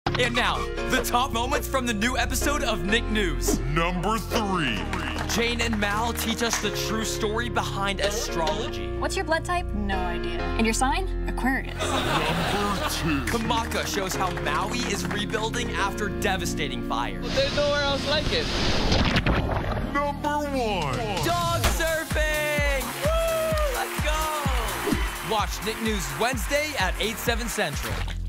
And now, the top moments from the new episode of Nick News. Number 3. Jane and Mal teach us the true story behind astrology. What's your blood type? No idea. And your sign? Aquarius. Number 2. Kamaka shows how Maui is rebuilding after devastating fire. There's nowhere else like it. Number 1. Dog surfing! Woo! Let's go! Watch Nick News Wednesday at 8/7 Central.